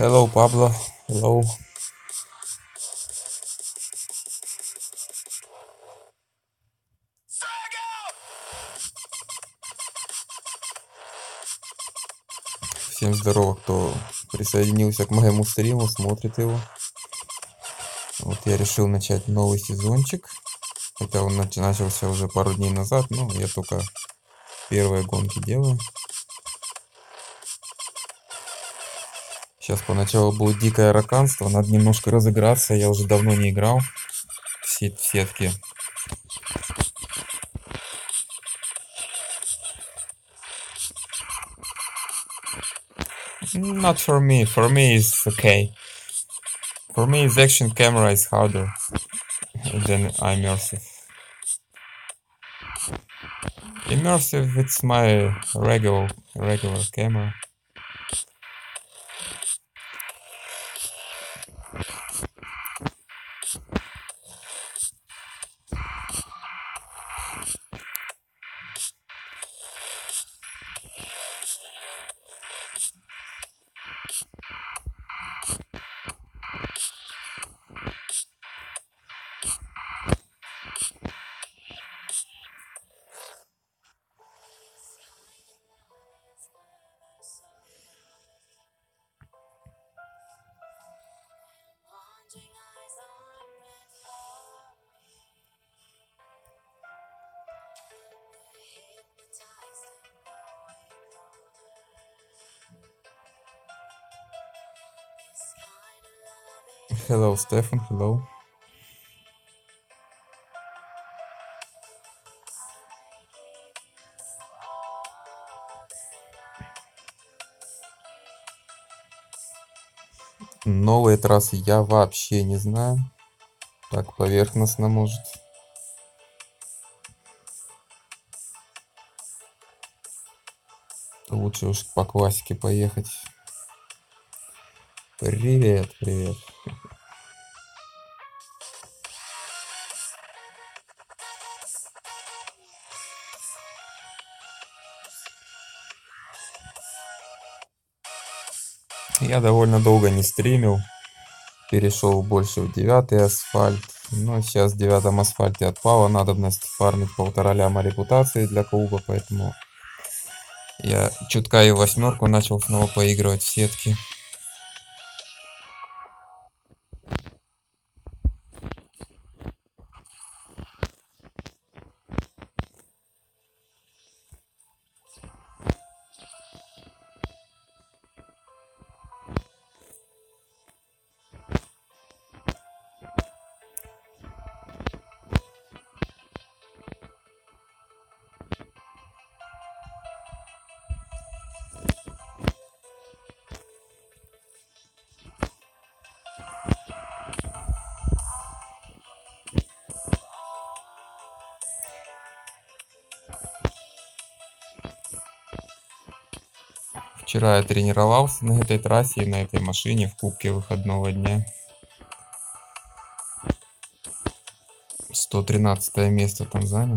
Hello, Pablo. Hello. Всем здорово, кто присоединился к моему стриму, смотрит его. Вот я решил начать новый сезончик. Хотя он начался уже пару дней назад, но я только первые гонки делаю. Сейчас поначалу будет дикое раканство, надо немножко разыграться. Я уже давно не играл в сетке. Not for me. For me it's okay. For me the action camera is harder than immersive. Immersive it's my regular camera. Hello, Stefan. Hello. Новые трассы я вообще не знаю. Так поверхностно, может. Лучше уж по классике поехать. Привет, привет. Я довольно долго не стримил. Перешел больше в 9-й асфальт. Но сейчас в 9-м асфальте отпала надобность фармить 1,5 ляма репутации для клуба, поэтому я чутка и в 8-ку начал снова поигрывать в сетки. Вчера я тренировался на этой трассе и на этой машине в кубке выходного дня. 113 место там занял.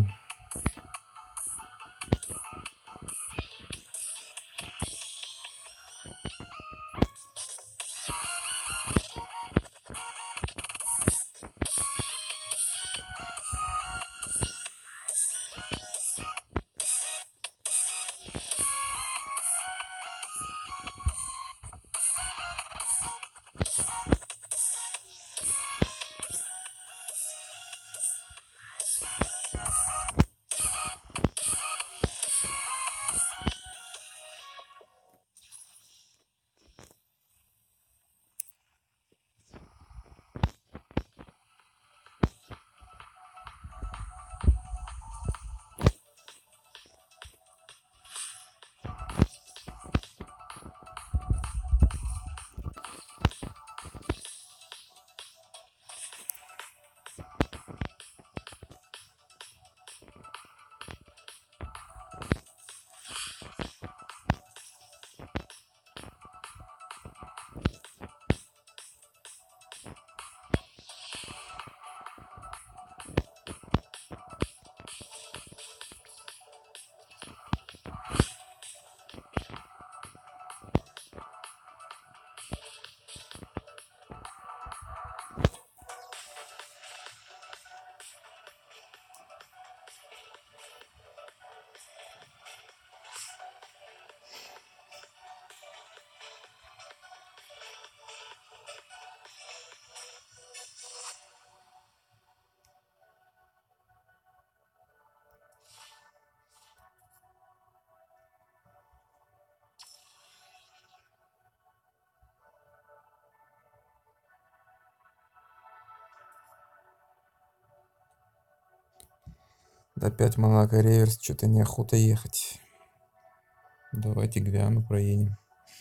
Да 5 Монако реверс, что-то неохота ехать. Давайте Гвиану проедем.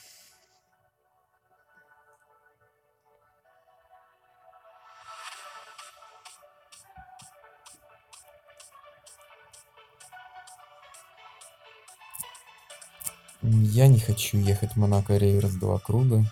Я не хочу ехать Монако реверс 2 круга.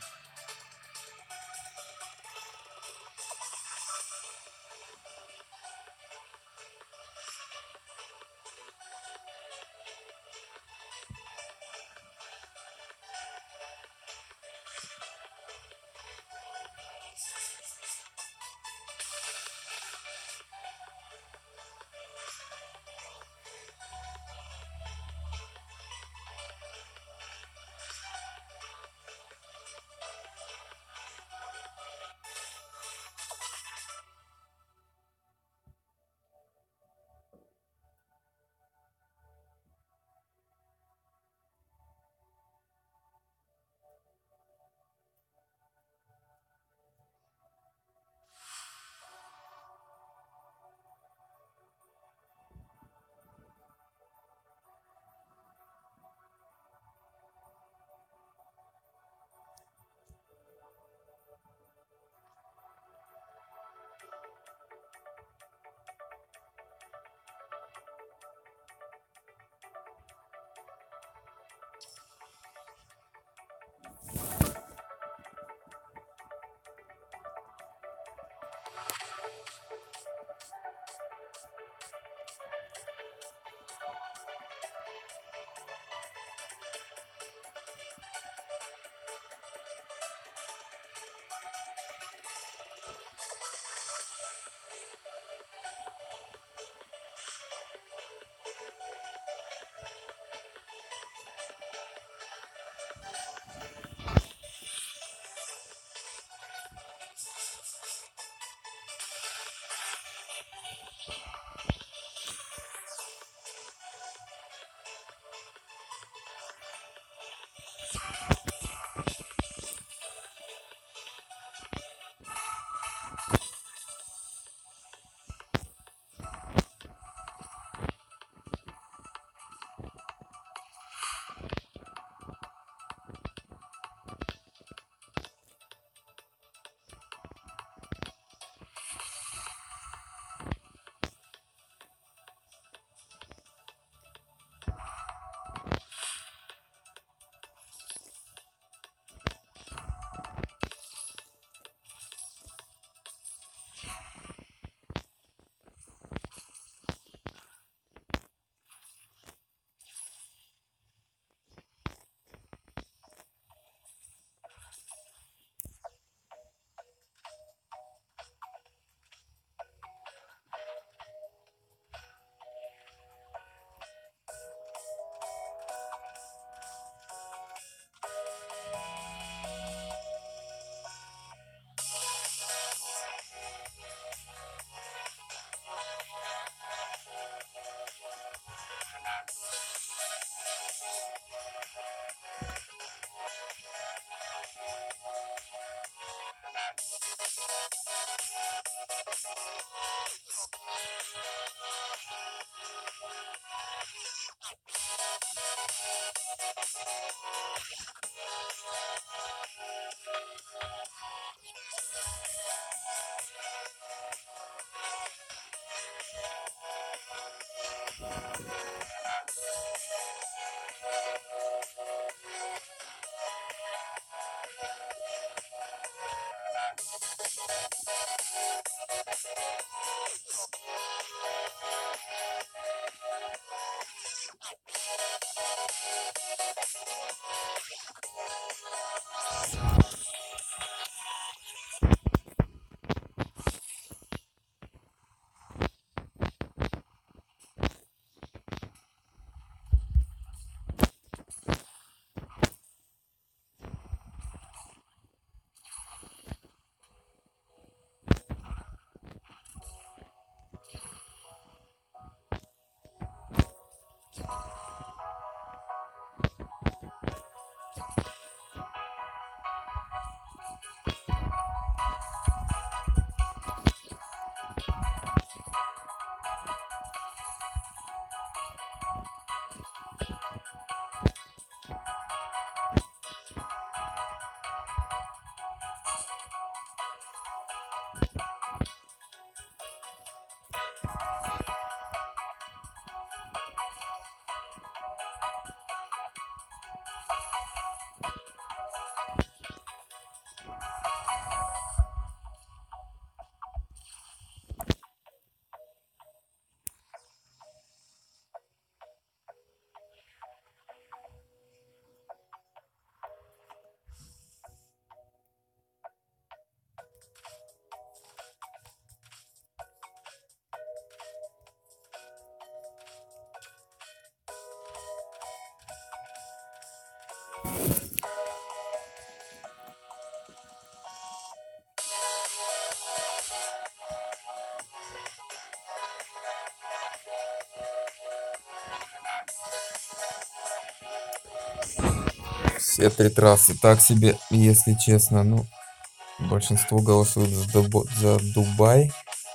Все три трассы так себе, если честно. Ну, большинство голосует за Дубай.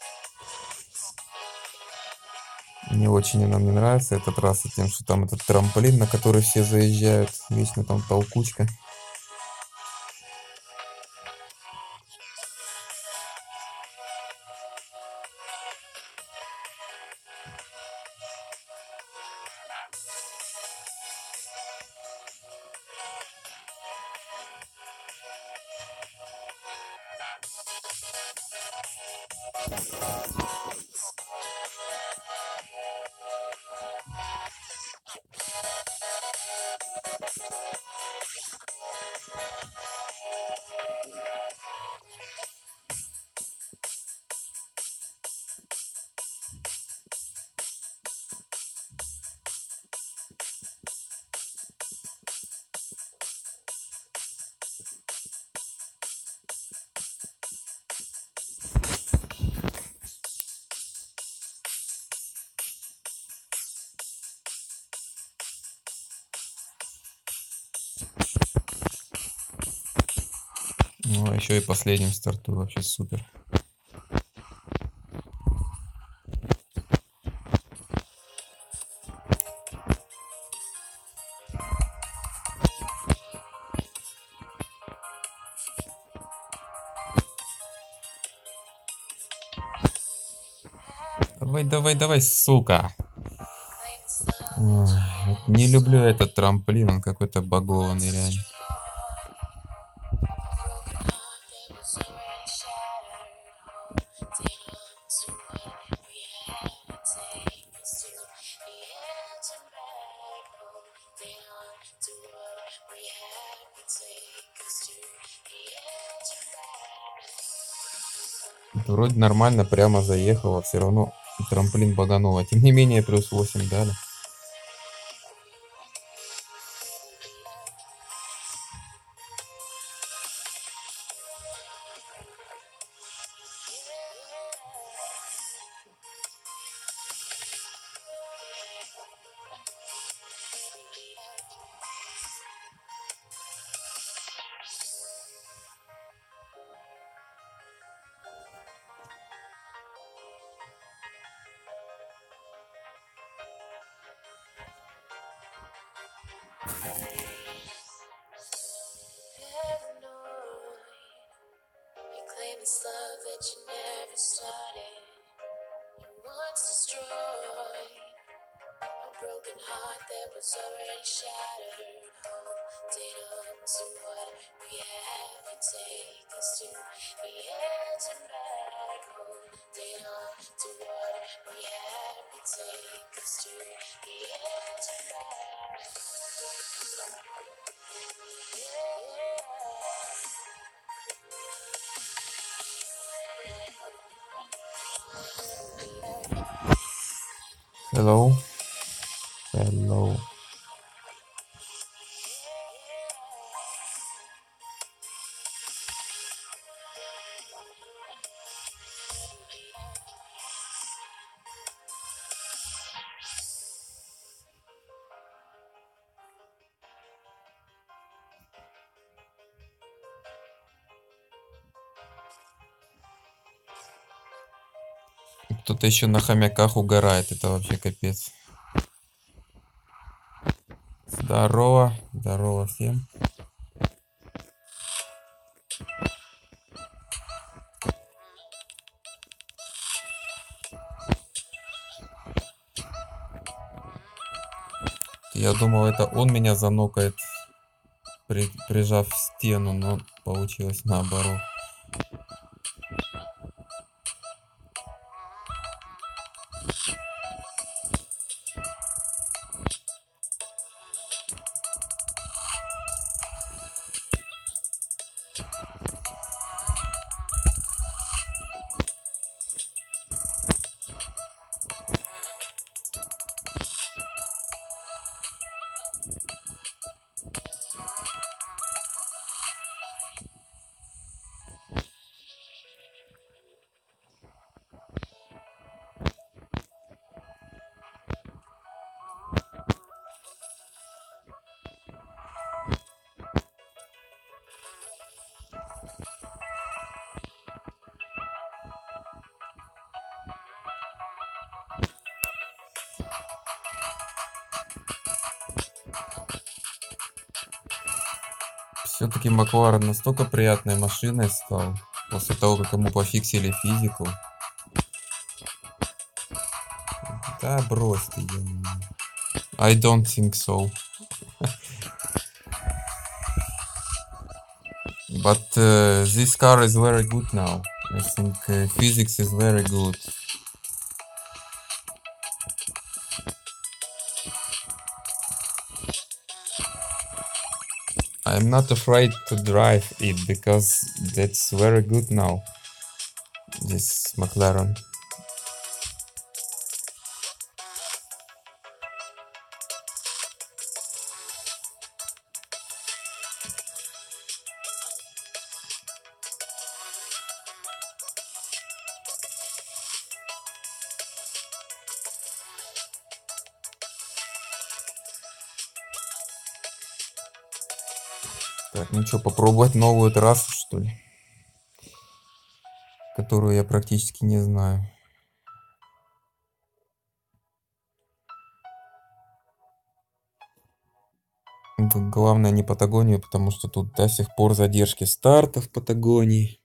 Не очень она мне нравится, эта трасса, тем, что там этот трамплин, на который все заезжают. Вечно там толкучка. Ну, а еще и последним стартую, вообще супер. Давай, давай, давай, сука. Ой, вот не люблю этот трамплин, он какой-то багованный реально. Вроде нормально, прямо заехал, а все равно трамплин баганул. А тем не менее, плюс 8 дали. This love that you never started, you once destroyed. A broken heart that was already shattered. Holding on to what we have and take us to the edge and back. Holding on to what we have and take us to the edge and back. Hello. Hello. Кто-то еще на хомяках угорает, это вообще капец. Здорово, здорово всем. Я думал, это он меня занокает, прижав стену, но получилось наоборот. Все-таки Макларен настолько приятной машиной стал, после того, как ему пофиксили физику. Да брось ты, I don't think so. But this car is very good now. I think physics is very good. I'm not afraid to drive it because that's very good now. This McLaren. Так, ну что, попробовать новую трассу, что ли? Которую я практически не знаю. Главное не Патагонию, потому что тут до сих пор задержки старта в Патагонии.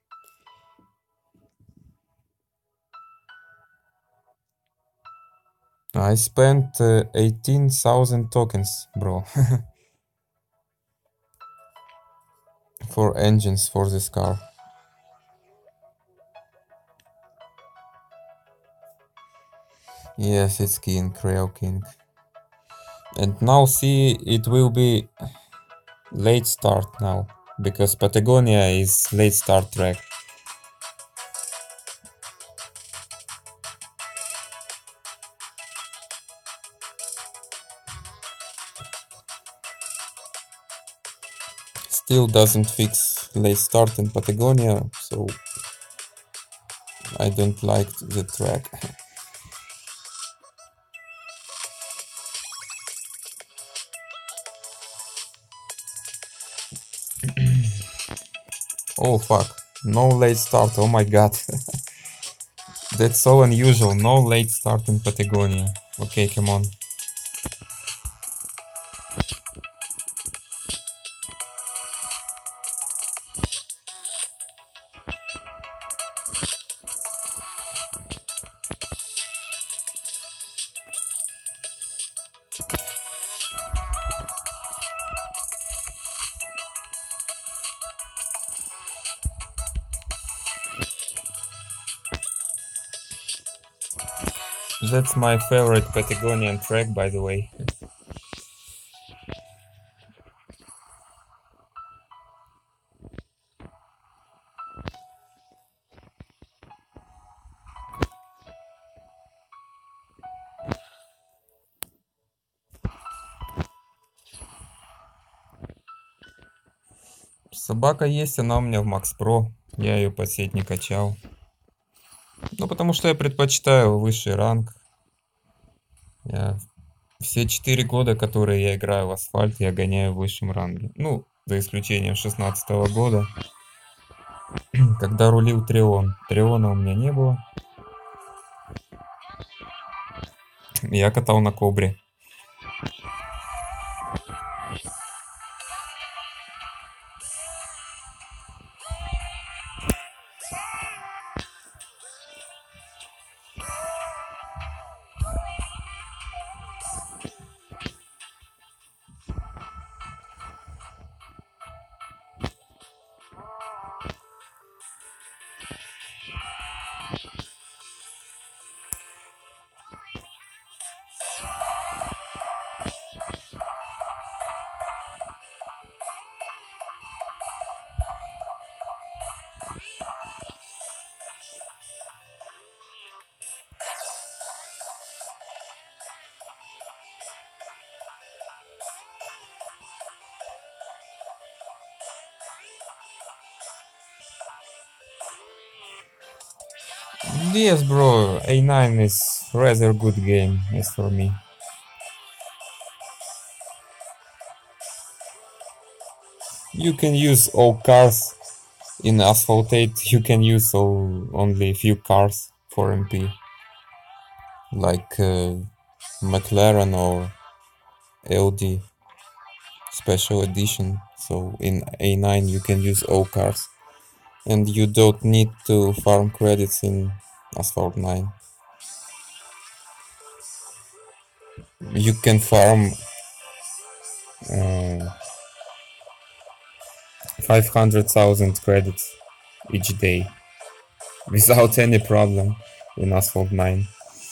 I spent 18,000 tokens, bro. For engines for this car. Yes, it's King, Real King. And now see, it will be late start now, because Patagonia is late start track. Still doesn't fix late start in Patagonia, so I don't like the track. Oh fuck, no late start, oh my god. That's so unusual, no late start in Patagonia. Okay, come on. That's my favorite Patagonian track, by the way. Собака есть, она у меня в Max Pro. Я ее под сеть не качал. Ну, потому что я предпочитаю высший ранг. Все 4 года, которые я играю в асфальт, я гоняю в высшем ранге. Ну, за исключением 16-го года, когда рулил Трион. Триона у меня не было. Я катал на Кобре. Yes, bro, A9 is rather good game, as for me. You can use all cars in Asphalt 8. You can use only a few cars for MP, like McLaren or LD Special Edition So in A9 you can use all cars. And you don't need to farm credits in Asphalt 9. You can farm 500,000 credits each day without any problem in Asphalt 9.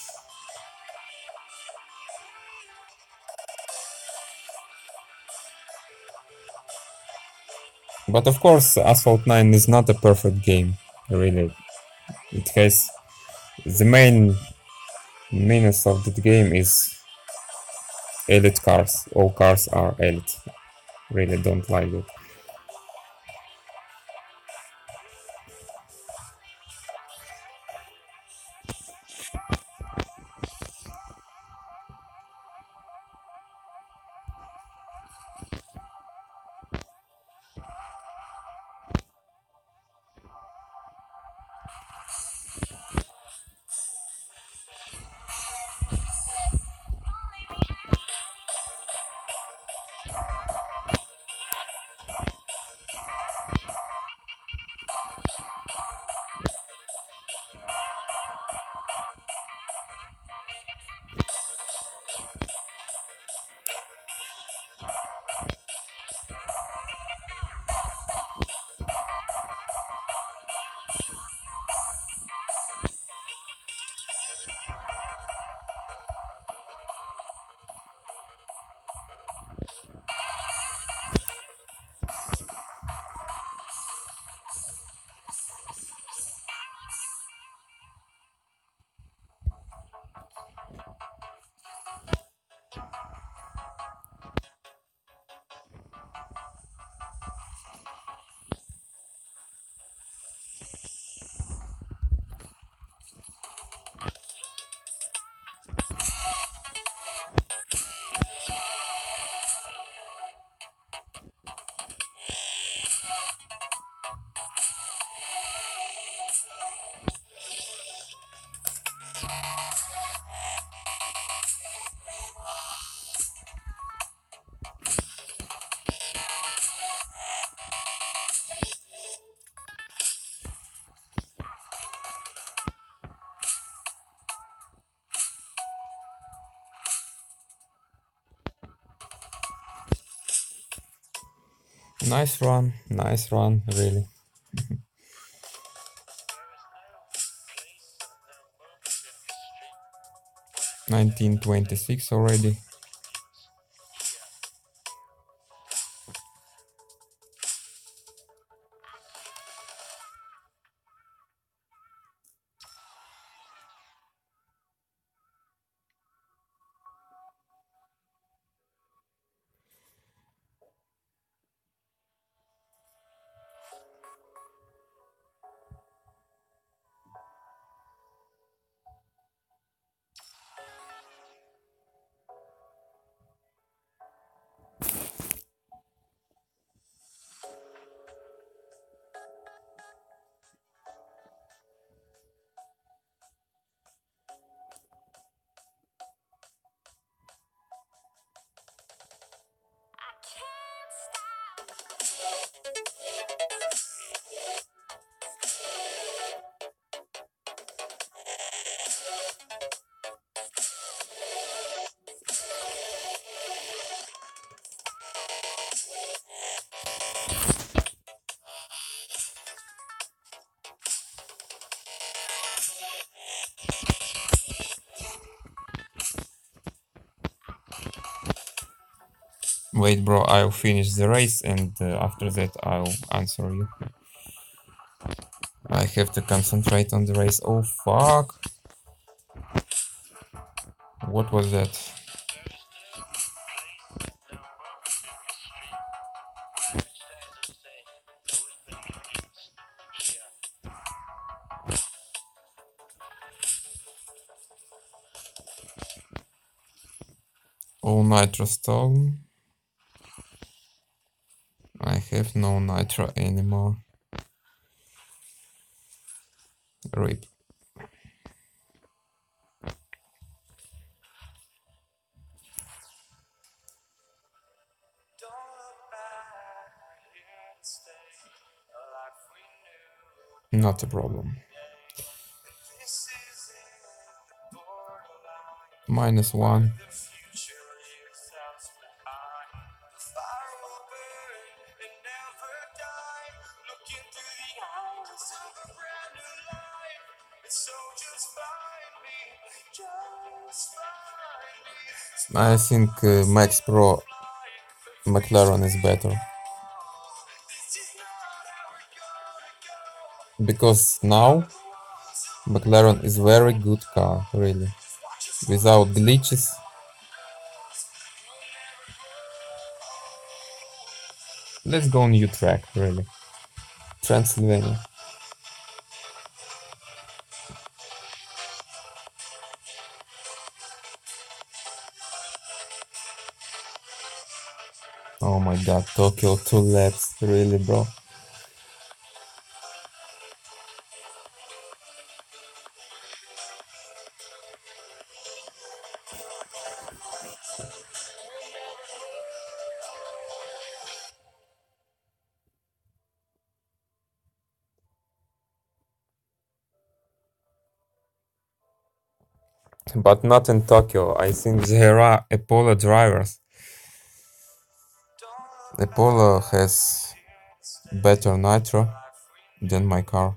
But of course, Asphalt 9 is not a perfect game, really. It has the main minus of the game is elite cars. All cars are elite. Really don't like it. Nice run, really. 1926 already. Wait, bro, I'll finish the race and after that I'll answer you. I have to concentrate on the race. Oh, fuck. What was that? All nitro stolen. I have no nitro anymore. RIP. Not a problem. -1. I think Max Pro McLaren is better because now McLaren is very good car, really, without glitches. Let's go new track, really. Transylvania. Oh my god, Tokyo 2 laps, really, bro. But not in Tokyo. I think there are Apollo drivers. Apollo has better nitro than my car.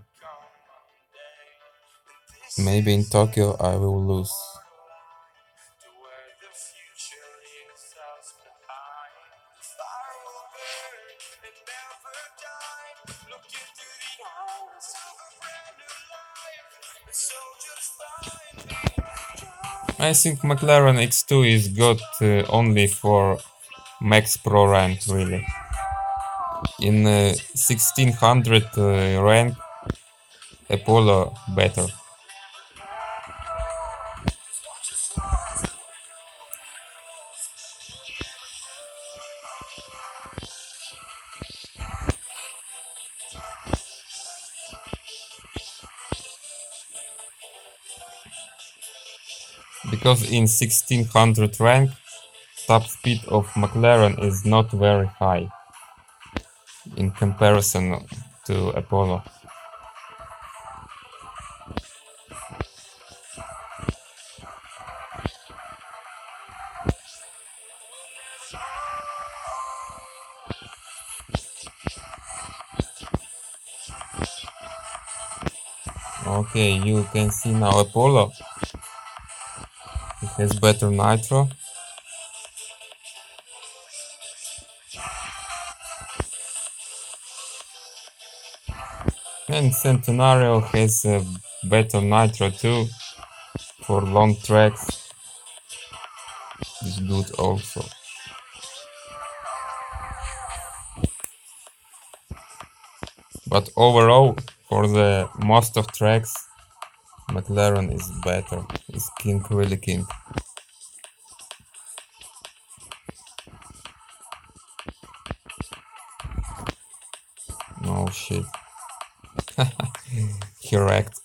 Maybe in Tokyo I will lose. I think McLaren X2 is good only for Max Pro rank, really. In 1600 rank, Apollo better. Because in 1600 rank, top speed of McLaren is not very high in comparison to Apollo. Okay, you can see now Apollo. It has better nitro. And Centenario has a better nitro too. For long tracks. It's good also. But overall, for the most of tracks, McLaren is better. Is king, really king. No shit. He wrecked.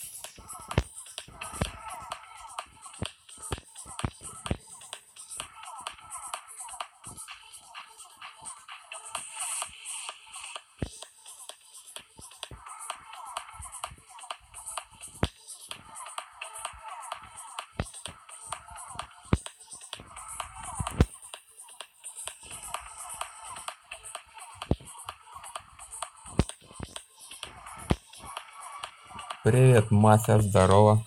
Привет, Мася, здорово.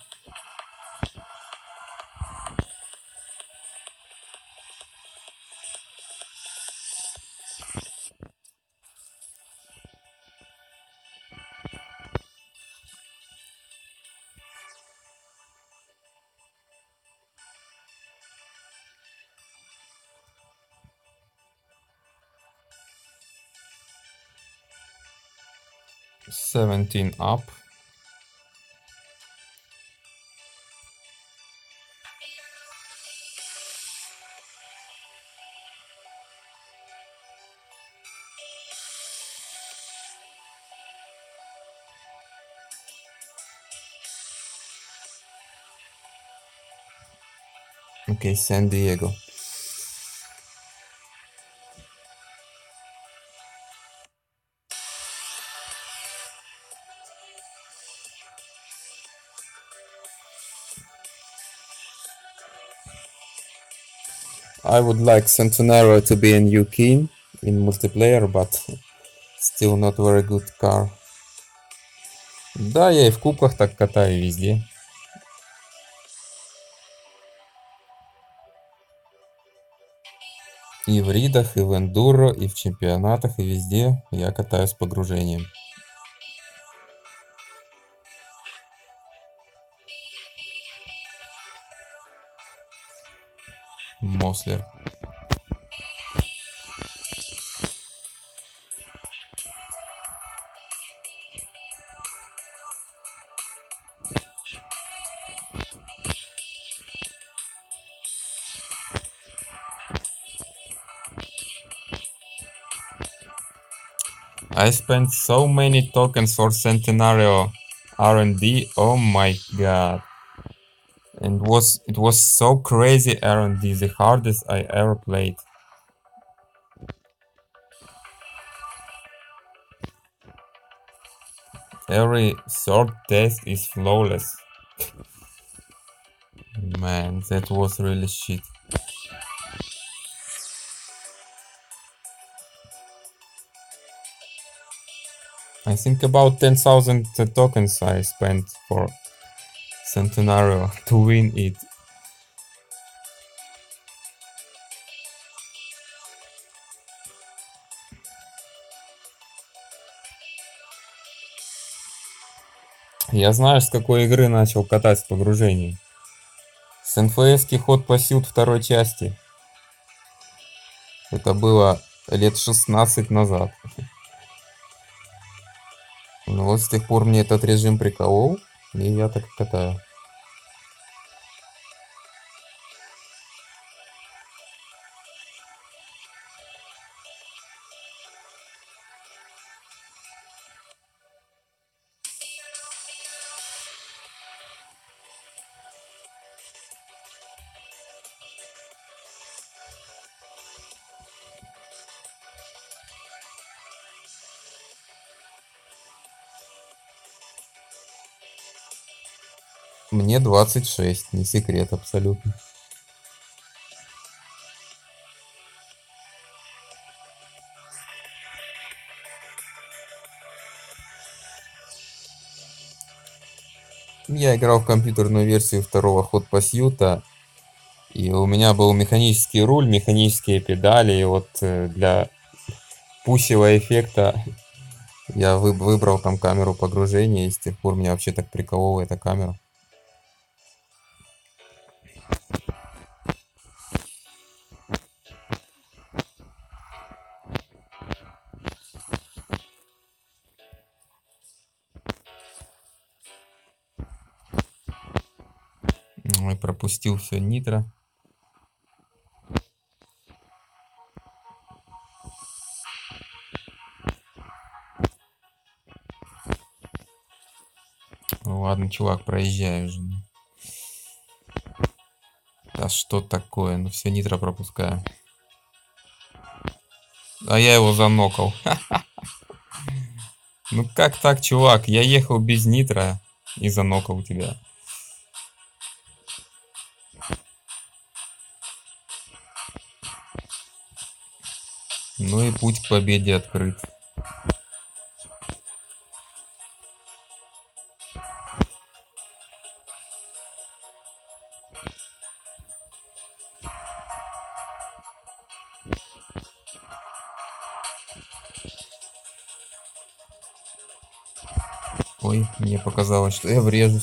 Seventeen up. Okay, San Diego. I would like Centenario to be a new king in multiplayer, but still not very good car. Да, я и в кубках так катаю везде. И в ридах, и в эндуро, и в чемпионатах, и везде я катаюсь с погружением. Мослер. I spent so many tokens for Centenario R&D. Oh my god. And it was so crazy R&D, the hardest I ever played. Every third test is flawless. Man, that was really shit. I think about 10,000 tokens I spent for Centenario to win it. Я знаю, с какой игры начал катать с погружением. С НФС-ки Hot Pursuit второй части. Это было лет 16 назад. Ну вот с тех пор мне этот режим приколол, и я так катаю. Мне 26, не секрет абсолютно. Я играл в компьютерную версию второго Hot Pursuit, и у меня был механический руль, механические педали, и вот для пущего эффекта я выбрал там камеру погружения, и с тех пор меня вообще так приколола эта камера. Ой, пропустил все нитро. Ну ладно, чувак, проезжай уже. Да что такое? Ну все нитро пропускаю. А я его занокал. Ну как так, чувак? Я ехал без нитро и занокал тебя. Ну и путь к победе открыт. Ой, мне показалось, что я врежусь.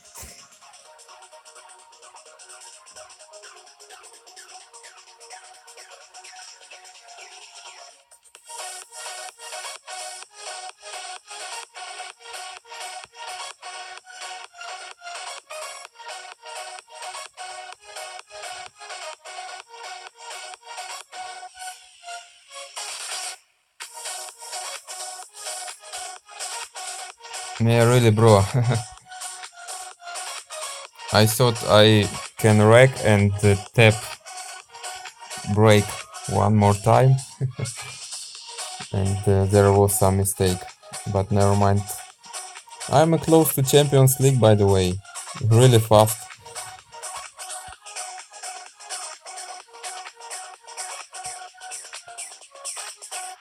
Yeah, really, bro. I thought I can wreck and tap brake one more time. And there was some mistake. But never mind. I'm close to Champions League, by the way. Really fast.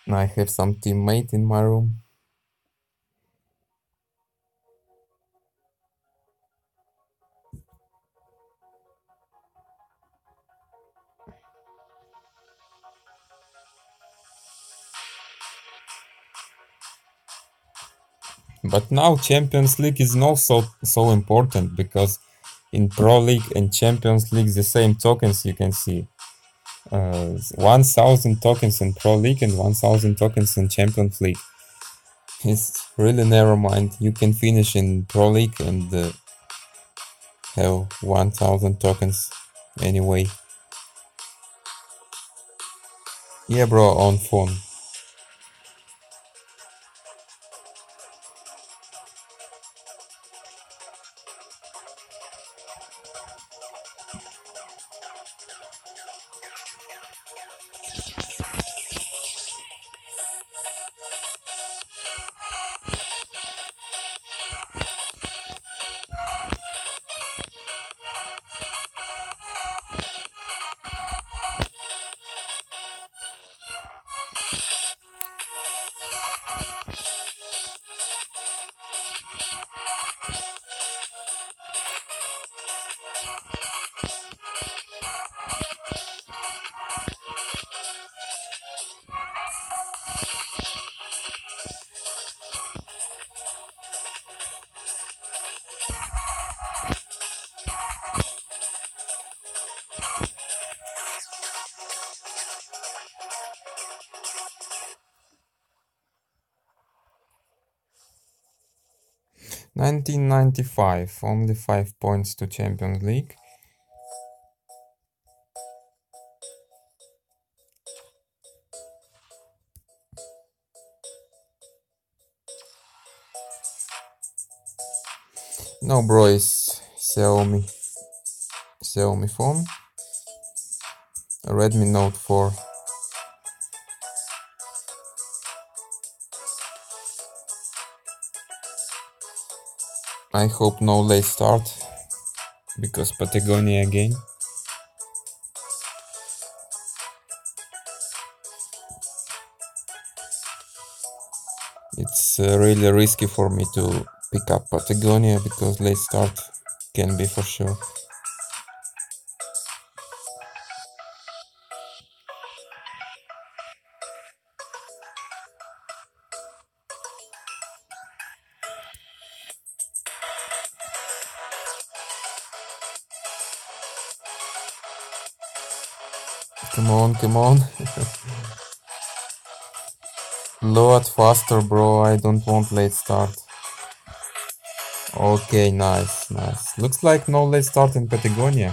I have some teammate in my room. But now Champions League is not so important, because in Pro League and Champions League the same tokens you can see. 1000 tokens in Pro League and 1000 tokens in Champions League. It's really narrow mind. You can finish in Pro League and have 1000 tokens anyway. Yeah, bro, on phone. $19.95, only 5 points to Champions League. No, bro, it's Xiaomi phone, Redmi Note 4. I hope no late start, because Patagonia again. It's really risky for me to pick up Patagonia, because late start can be for sure. Come on, come on. Load faster, bro. I don't want late start. Okay, nice, nice. Looks like no late start in Patagonia.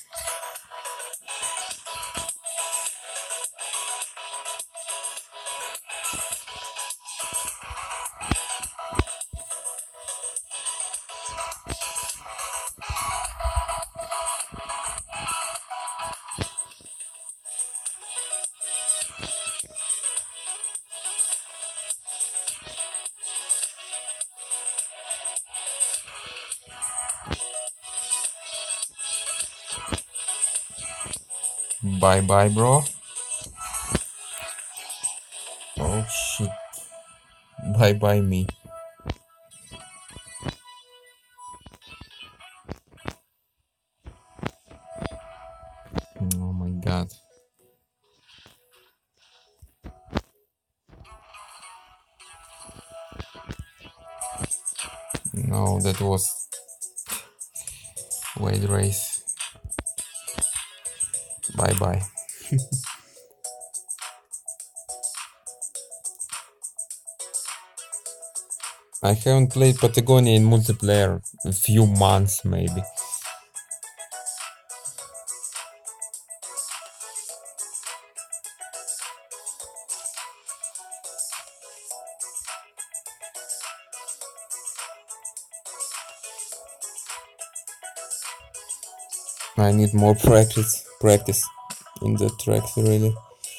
Bye bye, bro. Oh shit. Bye bye me. Oh my god. No, that was wade race. Bye bye. I haven't played Patagonia in multiplayer a few months maybe. I need more practice in the tracks really.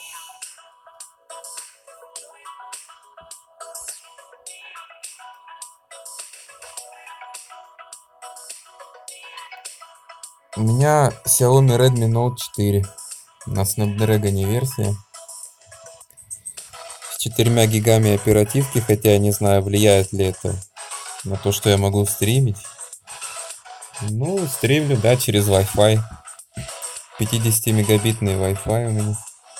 У меня Xiaomi Redmi Note 4 на Snapdragon версия. С 4 гигами оперативки, хотя я не знаю, влияет ли это на то, что я могу стримить. Ну, стримлю, да, через Wi-Fi. 50-мегабитный Wi-Fi у меня.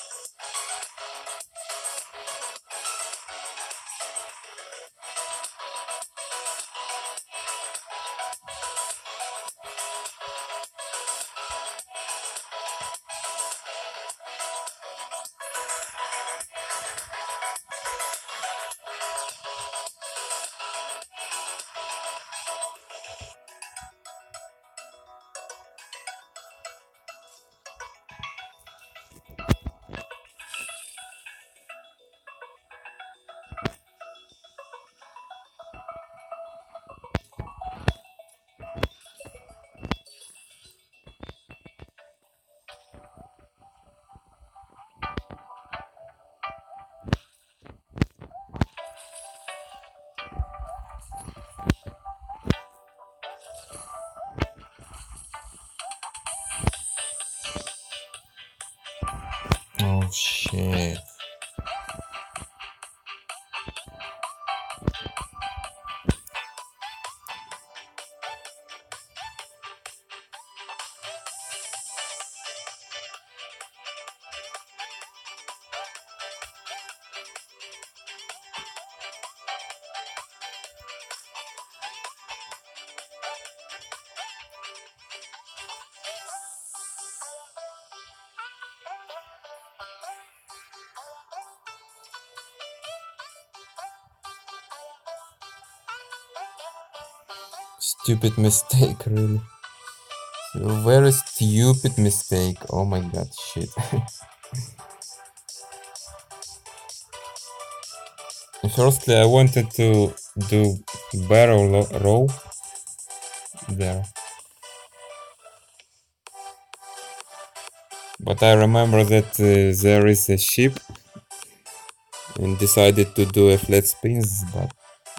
Oh shit. Stupid mistake, really. Very stupid mistake. Oh my god, shit. Firstly, I wanted to do barrel roll there. But I remember that there is a ship and decided to do a flat spins, but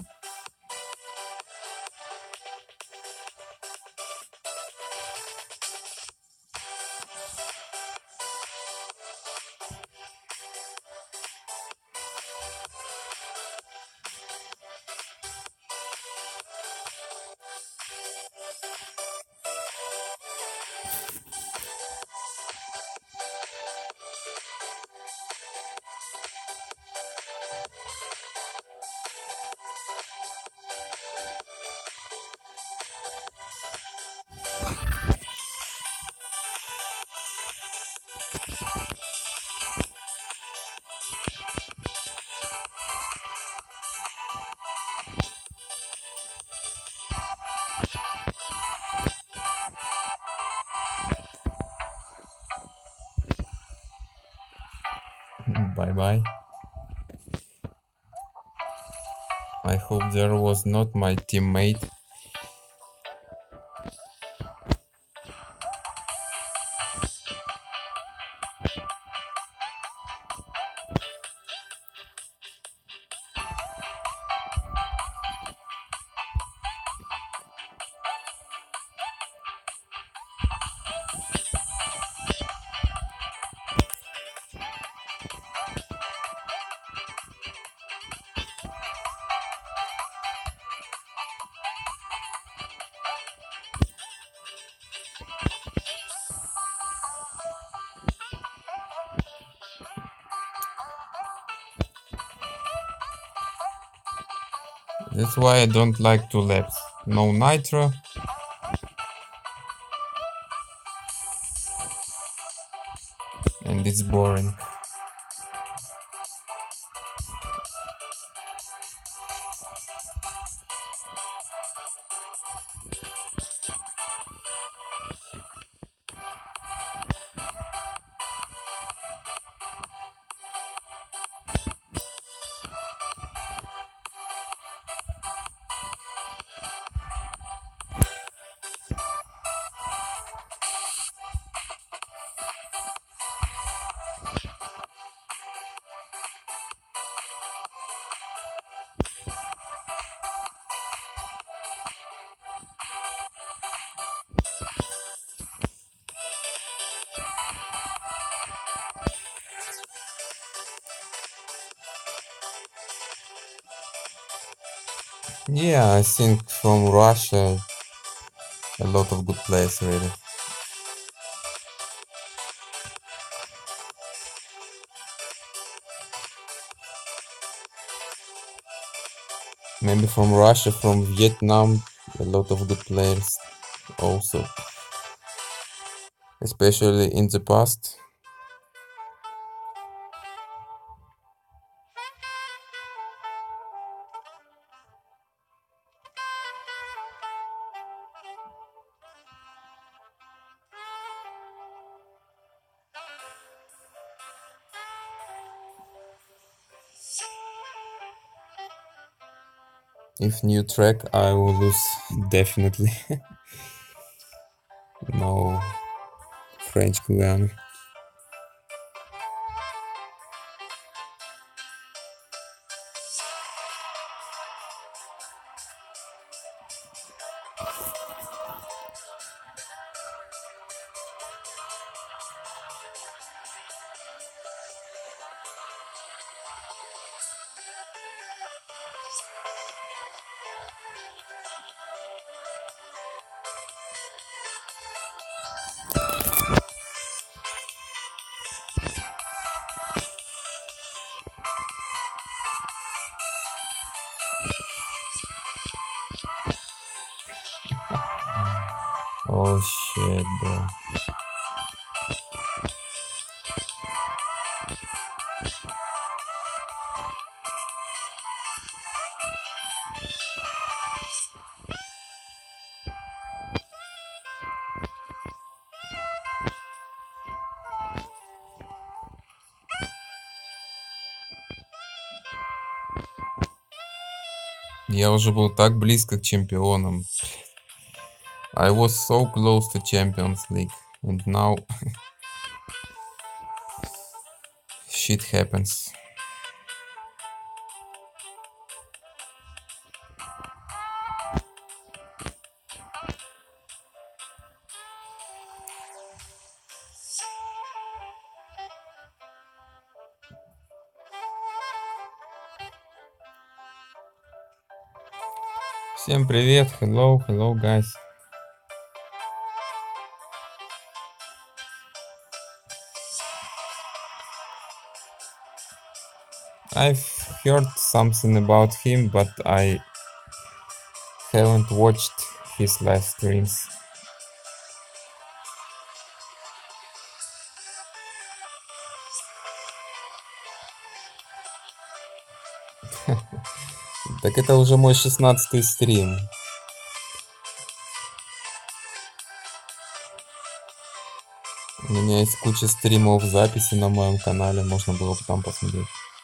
bye bye. I hope there was not my teammate. That's why I don't like 2 laps. No nitro. And it's boring. Yeah, I think from Russia a lot of good players really. Maybe from Russia, from Vietnam, a lot of good players also, especially in the past. If new track, I will lose definitely. No French Guiana. Oh shit, bro. Я уже был так близко к чемпионам. I was so close to Champions League. And now shit happens. Всем привет, hello, hello, guys. I've heard something about him, but I haven't watched his live streams. Так это уже мой 16-й стрим. У меня есть куча стримов, записи на моем канале, можно было бы там посмотреть.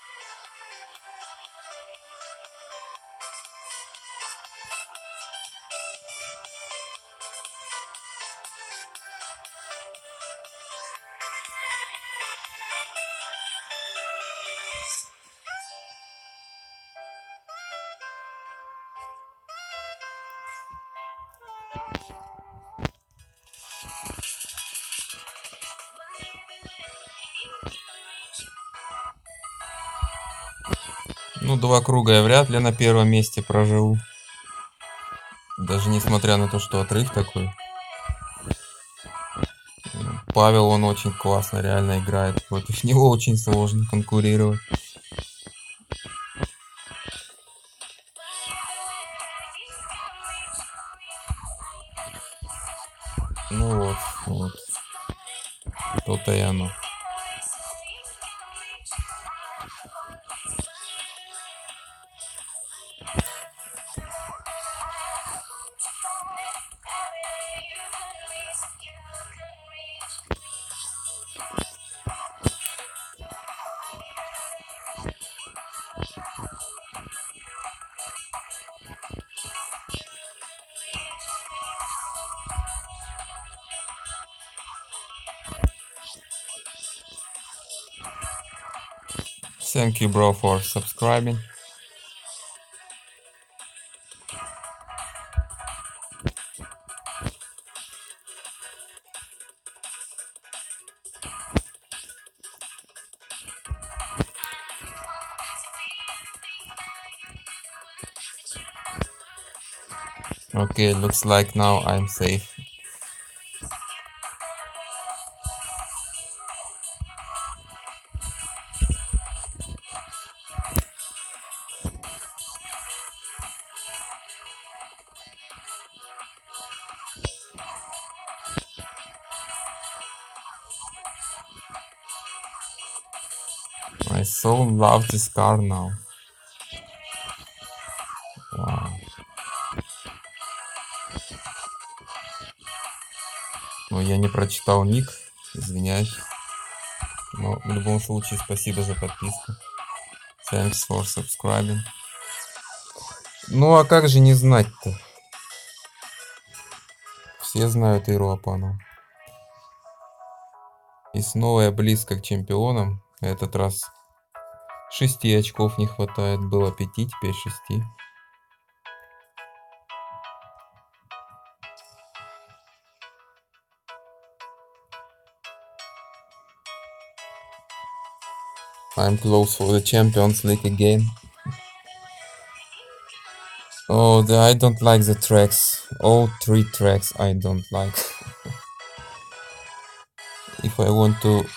Ну, 2 круга я вряд ли на первом месте проживу. Даже несмотря на то, что отрыв такой. Павел, он очень классно реально играет. Против него очень сложно конкурировать. Ну вот, вот. То-то и оно. Thank you, bro, for subscribing. Okay, looks like now I'm safe. I so love this car now. Wow. Ну, я не прочитал ник, извиняюсь. Но в любом случае, спасибо за подписку. Thanks for subscribing. Ну, а как же не знать-то? Все знают Иру Апану. И снова я близко к чемпионам. На этот раз 6 очков не хватает. Было 5, теперь 6. I'm close for the Champions League again. Oh, I don't like the tracks. All 3 tracks I don't like. If I want to